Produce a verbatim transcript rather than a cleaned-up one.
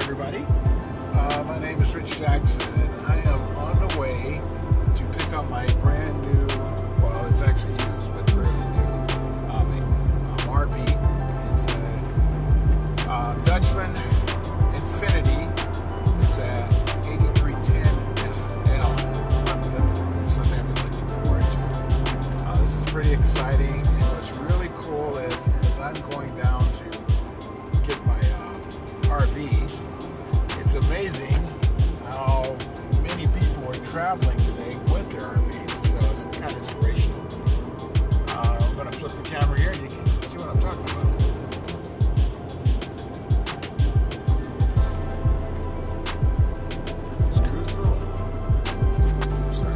everybody. Uh, my name is Rich Jackson, and I am on the way to pick up my brand new, well, it's actually used, but fairly new, um, um, R V. It's a uh, Dutchman Infinity. It's a eighty-three ten F L front lip. Something I've been looking forward to. Uh, this is pretty exciting, and what's really cool is, is I'm going down to get my uh, R V. It's amazing how many people are traveling today with their R Vs, so it's kind of inspirational. Uh, I'm going to flip the camera here and you can see what I'm talking about. Just cruise along. Sorry.